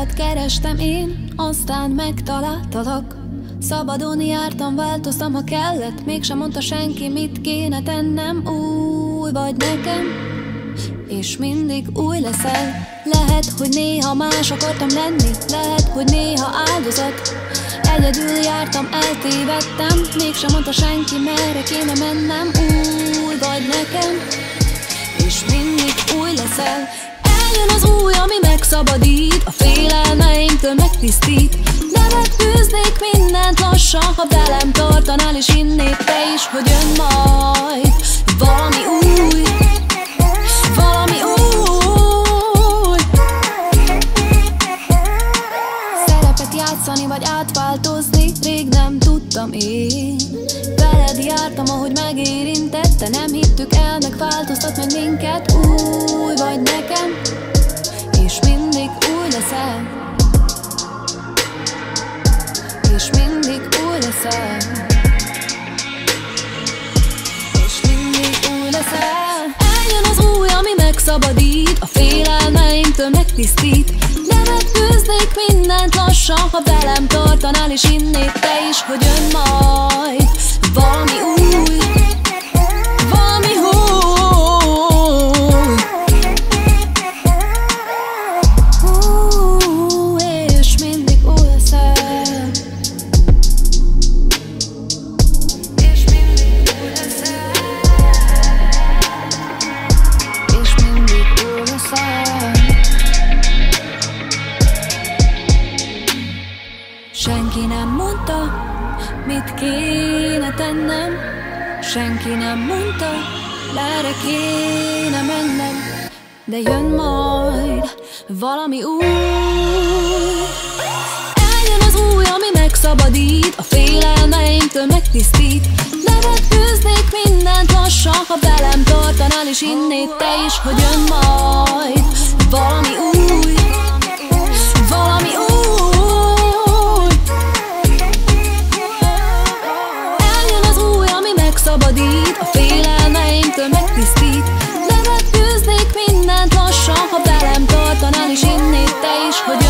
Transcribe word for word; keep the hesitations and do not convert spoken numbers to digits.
Téged kerestem én, aztán megtaláltalak. Szabadon jártam, változtam, ha kellett. Mégsem mondta senki, mit kéne tennem. Új vagy nekem, és mindig új leszel. Lehet, hogy néha más akartam lenni, lehet, hogy néha áldozat. Egyedül jártam, eltévedtem, mégsem mondta senki, merre kéne mennem. Új vagy nekem, és mindig új leszel. Eljön az új, ami megszabadít, a félelmeimtől megtisztít. Nevetkőznék mindent lassan, ha velem tartanál, és hinnéd te is, hogy jön majd valami új, valami új. Szerepet játszani vagy átváltozni, rég nem tudtam én. Veled jártam, ahogy megérintett, te nem hittük el, megváltoztat meg minket. Új vagy nekem, és mindig új leszel. És mindig új leszel. És mindig új leszel. Eljön az új, ami megszabadít, a félelmeimtől megtisztít. Nevetkőznék mindent lassan, ha velem tartanál, és hinnéd te is, hogy jön majd valami új, valami új. Új, és mindig új leszel. És mindig új leszel. És mindig új leszel. Senki nem mondta, mit kéne tennem. Senki nem mondta, merre kéne mennem. De jön majd valami új. Eljön az új, ami megszabadít, a félelmeimtől megtisztít. Nevetkőznék mindent lassan, ha velem tartanál, és hinnéd te is, hogy jön majd valami új, valami új. Szabadít, a félelmeimtől megtisztít. Nevetkőznék mindent lassan, ha velem tartanál, és hinnéd te is, hogy